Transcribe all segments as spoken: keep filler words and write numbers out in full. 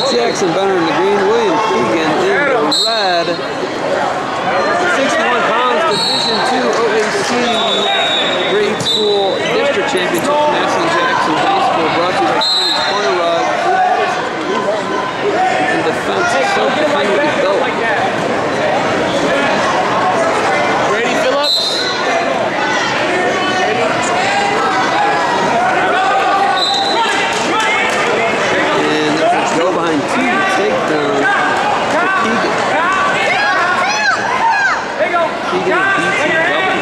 Jackson Benner in the green, William Keegan in the red. sixty-one pounds, Division two O A C grade school district championship from Madison Jackson High School, brought to you by Steven's Corner Rug and Defense so kindly built. Brady Phillips. And let's go behind two takedown for Keegan. Keegan and B T W.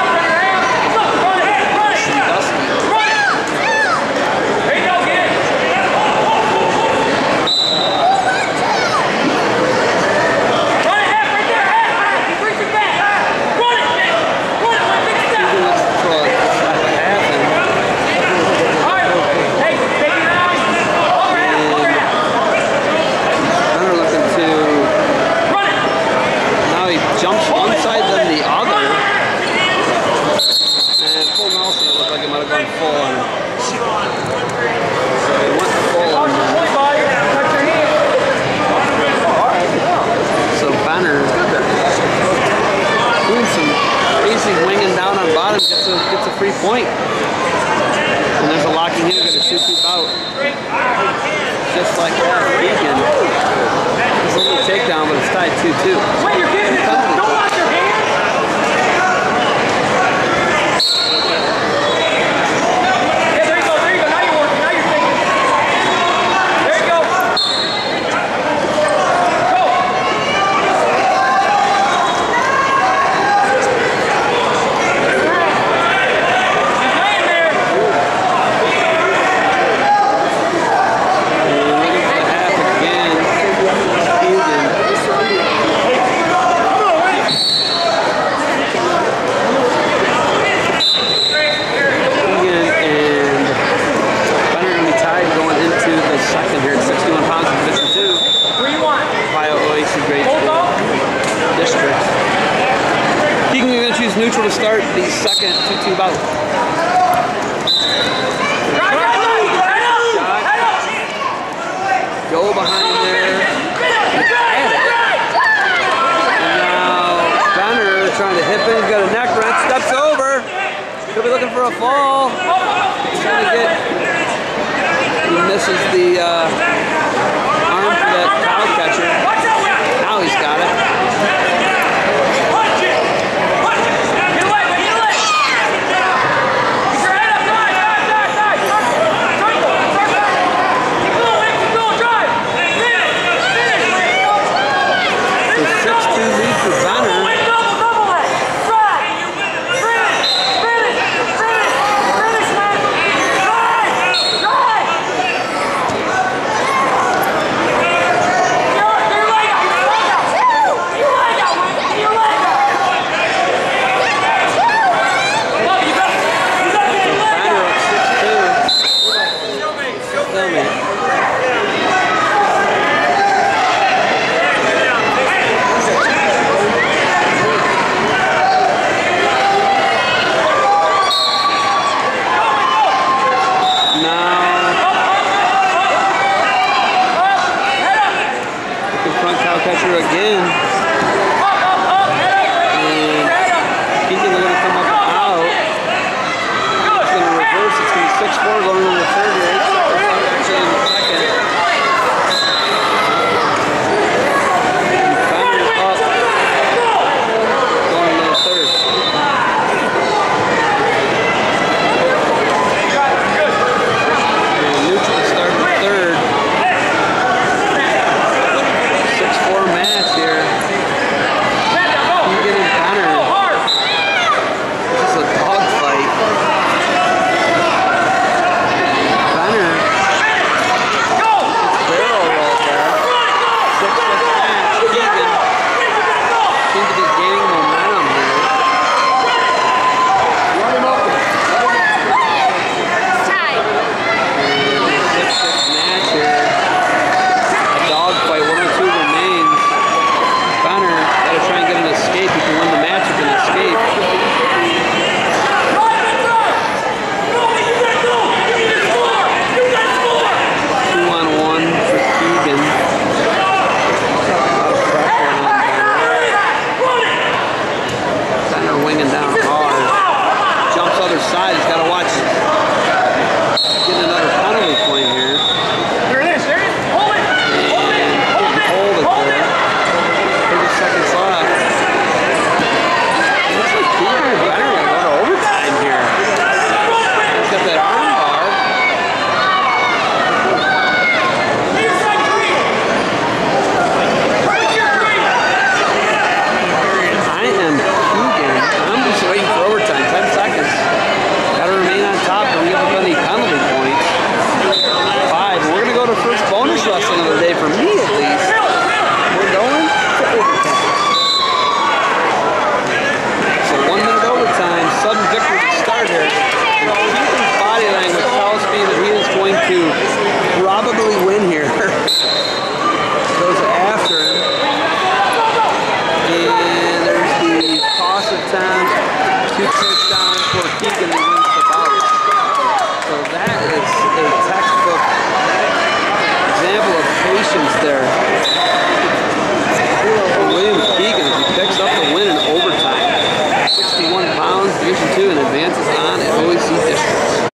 Winging down on bottom gets a, gets a free point. And there's a locking in, got a two two bout. Just like that, Keegan. It's a little takedown, but it's tied two two. Wait, you're getting it. Don't wash your hands. Yeah, there you go, there you go. Now you're working, now you're thinking. There you go. Go. Neutral to start the second two two bout. Go behind there. And now Benner trying to hip in. He's got a neck wrench. Steps over. Could be looking for a fall. He's trying to get. He misses the uh, arm for that cow catcher. Now he's got it. is a textbook example of patience there.